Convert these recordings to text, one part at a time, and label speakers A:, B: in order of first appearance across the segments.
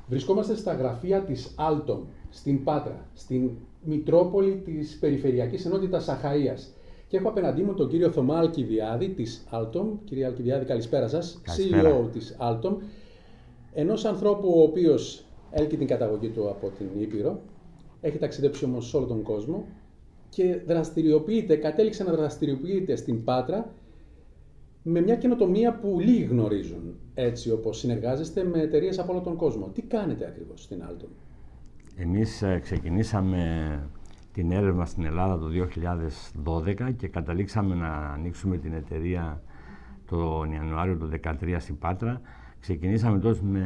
A: Βρισκόμαστε στα γραφεία της Altom, στην Πάτρα, στην Μητρόπολη της Περιφερειακής Ενότητας Αχαΐας. Και έχω απέναντί μου τον κύριο Θωμά Αλκιβιάδη της Altom. Κύριε Αλκιβιάδη, καλησπέρα σας.
B: Καλησπέρα.
A: CEO της Altom. Ενός ανθρώπου ο οποίος έλκει την καταγωγή του από την Ήπειρο, έχει ταξιδέψει όμως σε όλο τον κόσμο και κατέληξε να δραστηριοποιείται στην Πάτρα με μια καινοτομία που λίγοι γνωρίζουν, έτσι όπως συνεργάζεστε με εταιρείες από όλο τον κόσμο. Τι κάνετε ακριβώς στην Altom?
B: Εμείς ξεκινήσαμε την έρευνα στην Ελλάδα το 2012 και καταλήξαμε να ανοίξουμε την εταιρεία τον Ιανουάριο του 2013 στην Πάτρα. Ξεκινήσαμε τότε με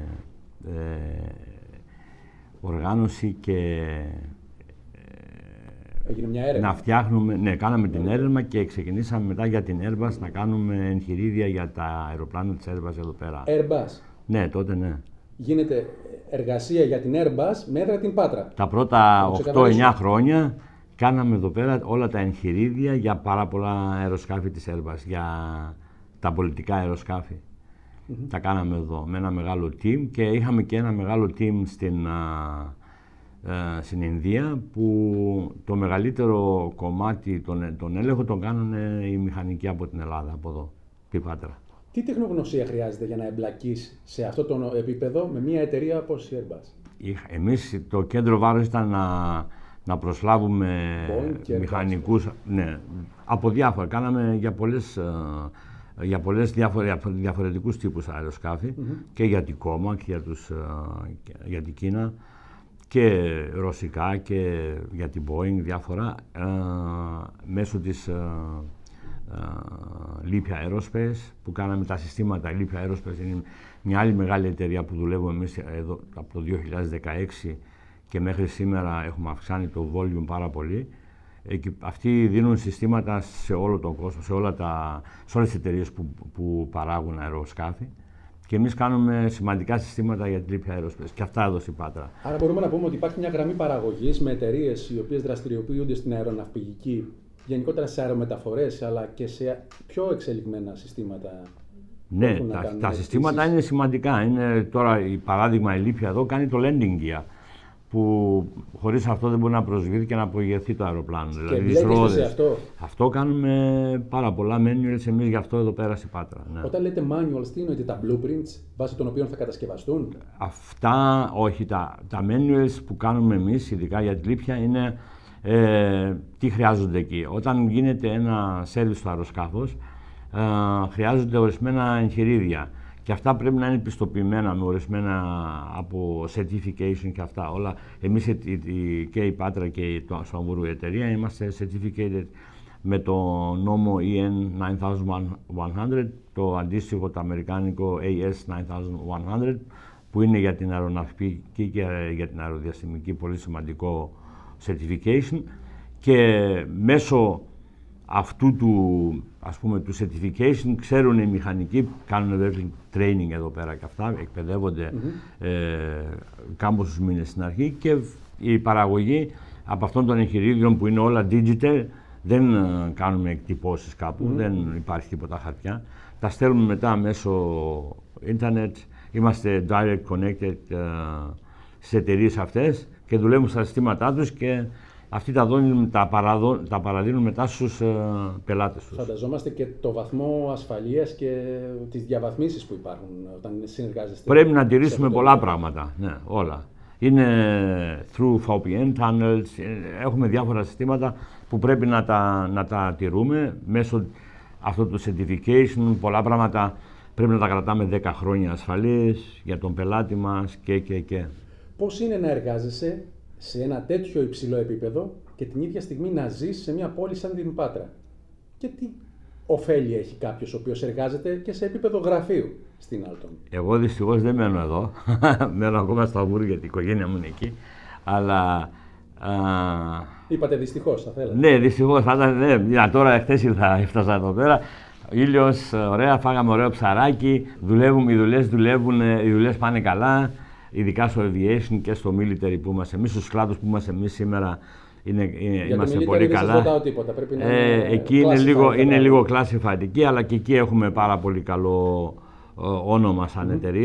B: οργάνωση και
A: έγινε μια έρευνα.
B: να φτιάχνουμε, ναι, κάναμε την έρευνα και ξεκινήσαμε μετά για την Airbus να κάνουμε εγχειρίδια για τα αεροπλάνα της Airbus εδώ πέρα.
A: Airbus.
B: Ναι, τότε ναι.
A: Γίνεται εργασία για την Airbus με έδρα την Πάτρα.
B: Τα πρώτα 8-9 χρόνια κάναμε εδώ πέρα όλα τα εγχειρίδια για πάρα πολλά αεροσκάφη της Airbus, για τα πολιτικά αεροσκάφη. Τα κάναμε εδώ με ένα μεγάλο team και είχαμε και ένα μεγάλο team στην Ινδία που το μεγαλύτερο κομμάτι, τον έλεγχο τον κάνανε οι μηχανικοί από την Ελλάδα, από εδώ, την Πάτρα.
A: Τι τεχνογνωσία χρειάζεται για να εμπλακείς σε αυτό το επίπεδο με μια εταιρεία όπως η Airbus?
B: Εμείς το κέντρο βάρος ήταν να προσλάβουμε μηχανικούς, ναι, από διάφορα. Κάναμε για πολλές διαφορετικούς τύπους αεροσκάφη και για την Κόμα και για την Κίνα και ρωσικά και για την Boeing διάφορα μέσω της Lipia Aerospace που κάναμε τα συστήματα. Η Lipia Aerospace είναι μια άλλη μεγάλη εταιρεία που δουλεύουμε εμείς εδώ από το 2016 και μέχρι σήμερα έχουμε αυξάνει το volume πάρα πολύ. Αυτοί δίνουν συστήματα σε όλο τον κόσμο, σε όλες τις εταιρείες που παράγουν αεροσκάφη και εμείς κάνουμε σημαντικά συστήματα για την Lipia Aerospace και αυτά εδώ στην Πάτρα.
A: Άρα μπορούμε να πούμε ότι υπάρχει μια γραμμή παραγωγής με εταιρείες οι οποίες δραστηριοποιούνται στην αεροναυπηγική, γενικότερα σε αερομεταφορές, αλλά και σε πιο εξελιγμένα συστήματα.
B: Ναι, τα συστήματα είναι σημαντικά. Είναι τώρα, παράδειγμα, η Lipia εδώ κάνει το landing gear, που χωρίς αυτό δεν μπορεί να προσβεί και να απογειωθεί το αεροπλάνο.
A: Και
B: δηλαδή,
A: μπλέκεστε σε αυτό.
B: Αυτό κάνουμε πάρα πολλά manuals εμείς γι' αυτό εδώ πέρα στην Πάτρα. Ναι.
A: Όταν λέτε manuals, τι εννοείτε, τα blueprints βάσει των οποίων θα κατασκευαστούν?
B: Αυτά, όχι. Τα manuals που κάνουμε εμείς, ειδικά για τη Lipia, είναι τι χρειάζονται εκεί. Όταν γίνεται ένα service στο αεροσκάφος, χρειάζονται ορισμένα εγχειρίδια. Και αυτά πρέπει να είναι πιστοποιημένα με ορισμένα από certification και αυτά όλα. Εμείς και η Πάτρα και η Αμβούργο εταιρεία είμαστε certificated με το νόμο EN 9100, το αντίστοιχο το αμερικάνικο AS 9100, που είναι για την αεροναυπηγική και για την αεροδιαστημική πολύ σημαντικό certification. Και μέσω αυτού του certification ξέρουν οι μηχανικοί, κάνουν training εδώ πέρα και αυτά, εκπαιδεύονται κάμποσους μήνες στην αρχή και η παραγωγή από αυτών των εγχειρίδιων που είναι όλα digital, δεν κάνουμε εκτυπώσεις κάπου, δεν υπάρχει τίποτα χαρτιά. Τα στέλνουμε μετά μέσω ίντερνετ, είμαστε direct connected στις εταιρείες αυτές και δουλεύουμε στα συστήματά τους και αυτοί τα παραδίνουν μετά στους πελάτες τους.
A: Φανταζόμαστε και το βαθμό ασφαλείας και τις διαβαθμίσεις που υπάρχουν όταν συνεργάζεστε.
B: Πρέπει να τηρήσουμε πολλά πράγματα, ναι, όλα. Είναι through VPN tunnels, έχουμε διάφορα συστήματα που πρέπει να τα τηρούμε μέσω αυτού του certification. Πολλά πράγματα πρέπει να τα κρατάμε 10 χρόνια ασφαλής για τον πελάτη μας και.
A: Πώς είναι να εργάζεσαι σε ένα τέτοιο υψηλό επίπεδο και την ίδια στιγμή να ζεις σε μια πόλη σαν την Πάτρα? Και τι ωφέλη έχει κάποιος ο οποίος εργάζεται και σε επίπεδο γραφείου στην Altom?
B: Εγώ δυστυχώς δεν μένω εδώ. Μένω ακόμα στο Αμβούργο γιατί η οικογένεια μου είναι εκεί. Αλλά.
A: Είπατε δυστυχώς, θα θέλατε?
B: Ναι, δυστυχώς. Ναι, τώρα χθες έφτασα εδώ πέρα. Ήλιος, ωραία, φάγαμε ωραίο ψαράκι. Οι δουλειές πάνε καλά. Ειδικά στο aviation και στο military που είμαστε εμείς, στους κλάδους που είμαστε εμείς σήμερα, είμαστε πολύ καλά.
A: Δεν σας ρωτάω τίποτα, πρέπει να
B: εκεί είναι λίγο classified εκεί, αλλά και εκεί έχουμε πάρα πολύ καλό όνομα σαν εταιρεία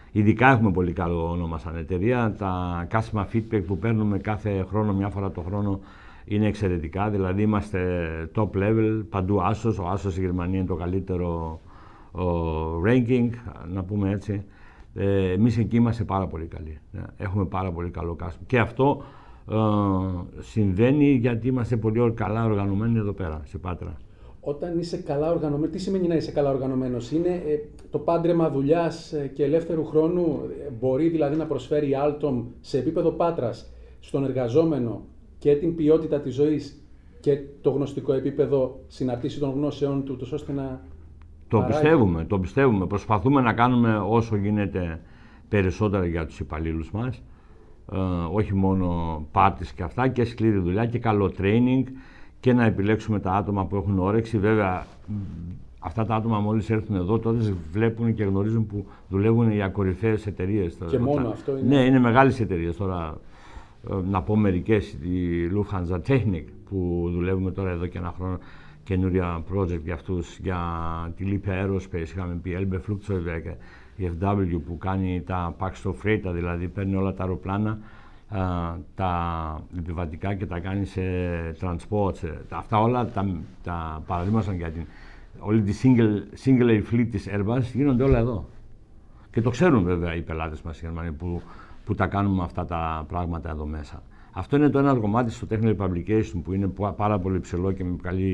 B: Ειδικά έχουμε πολύ καλό όνομα σαν εταιρεία. Τα customer feedback που παίρνουμε κάθε χρόνο, μια φορά το χρόνο, είναι εξαιρετικά. Δηλαδή είμαστε top level, παντού Asos. Ο Asos στη Γερμανία είναι το καλύτερο ranking, να πούμε έτσι. Εμείς εκεί είμαστε πάρα πολύ καλοί. Έχουμε πάρα πολύ καλό customer. Και αυτό συμβαίνει γιατί είμαστε πολύ καλά οργανωμένοι εδώ πέρα, σε Πάτρα.
A: Όταν είσαι καλά οργανωμένος, τι σημαίνει να είσαι καλά οργανωμένος? Είναι το πάντρεμα δουλειάς και ελεύθερου χρόνου, μπορεί δηλαδή να προσφέρει η Altom σε επίπεδο Πάτρας στον εργαζόμενο και την ποιότητα της ζωής και το γνωστικό επίπεδο συναρτήσει των γνώσεών του, ώστε να...
B: Το πιστεύουμε. Προσπαθούμε να κάνουμε όσο γίνεται περισσότερα για τους υπαλλήλους μας. Όχι μόνο parties και αυτά, και σκληρή δουλειά και καλό training και να επιλέξουμε τα άτομα που έχουν όρεξη. Βέβαια, αυτά τα άτομα μόλις έρθουν εδώ, τότε βλέπουν και γνωρίζουν που δουλεύουν για κορυφαίες εταιρείες.
A: Και μόνο αυτό είναι.
B: Ναι, είναι μεγάλες εταιρείες. Τώρα, να πω μερικές, η Lufthansa Technik που δουλεύουμε τώρα εδώ και ένα χρόνο, καινούρια project για αυτούς, για τη Lipia Aerospace, είχαμε πει Elbe Flugzeugwerke, η FW που κάνει τα Paxton Freighter, δηλαδή παίρνει όλα τα αεροπλάνα, τα επιβατικά και τα κάνει σε transport. Αυτά όλα τα παραδείγματα για όλη τη single fleet της Airbus γίνονται όλα εδώ. Και το ξέρουν βέβαια οι πελάτες μας οι Γερμανοί που τα κάνουμε αυτά τα πράγματα εδώ μέσα. Αυτό είναι το ένα κομμάτι στο Technical Publication που είναι πάρα πολύ ψηλό και με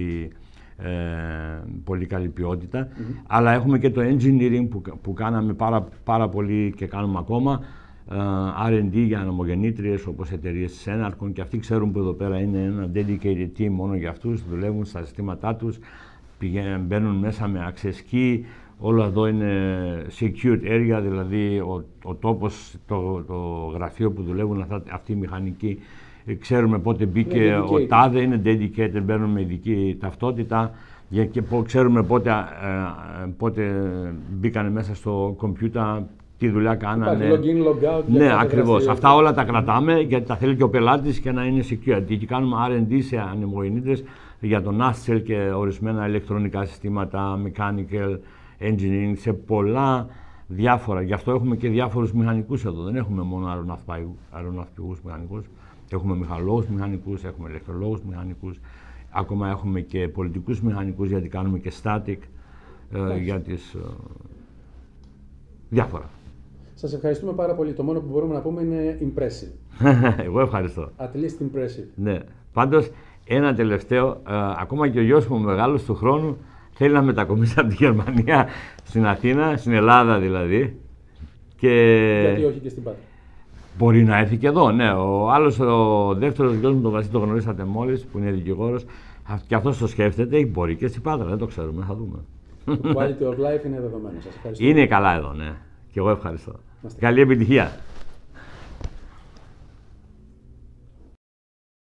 B: πολύ καλή ποιότητα. Αλλά έχουμε και το engineering που κάναμε πάρα πολύ και κάνουμε ακόμα. R&D για ανεμογεννήτριες όπως εταιρείες της Enercon, και αυτοί ξέρουν που εδώ πέρα είναι ένα dedicated team μόνο για αυτούς, δουλεύουν στα συστήματά τους, μπαίνουν μέσα με access key. Όλο εδώ είναι secured area, δηλαδή ο τόπος, το γραφείο που δουλεύουν αυτοί οι μηχανικοί, ξέρουμε πότε μπήκε ο τάδε, είναι dedicated, μπαίνουν με ειδική ταυτότητα και ξέρουμε πότε μπήκανε μέσα στο κομπιούτερ, τι δουλειά κάνανε.
A: Login, log out.
B: Ναι, ακριβώς. Αυτά όλα τα κρατάμε γιατί τα θέλει και ο πελάτης και να είναι secure. Και κάνουμε R&D σε ανεμογεννήτρες για τον nacelle και ορισμένα ηλεκτρονικά συστήματα, mechanical engineering, σε πολλά διάφορα. Γι' αυτό έχουμε και διάφορους μηχανικούς εδώ. Δεν έχουμε μόνο αεροναυπηγούς μηχανικούς. Έχουμε μηχανολόγους μηχανικούς, έχουμε ηλεκτρολόγους μηχανικούς. Ακόμα έχουμε και πολιτικούς μηχανικούς γιατί κάνουμε και static για τις διάφορα.
A: Σας ευχαριστούμε πάρα πολύ. Το μόνο που μπορούμε να πούμε είναι impressive.
B: Εγώ ευχαριστώ.
A: At least impressive.
B: Ναι. Πάντως, ένα τελευταίο, ακόμα και ο γιος μου μεγάλος του χρόνου θέλει να μετακομίσει από τη Γερμανία στην Αθήνα, στην Ελλάδα δηλαδή.
A: Γιατί όχι και στην Πάτρα?
B: Μπορεί να έρθει και εδώ, ναι. Ο άλλος, ο δεύτερος γιος μου, τον Βασίλη, το γνωρίσατε μόλις, που είναι δικηγόρος, και αυτός το σκέφτεται, μπορεί και στην Πάτρα, δεν το ξέρουμε, θα δούμε.
A: Το quality of life είναι δεδομένο. Σας ευχαριστώ.
B: Είναι καλά εδώ, ναι. Και εγώ ευχαριστώ. Καλή επιτυχία.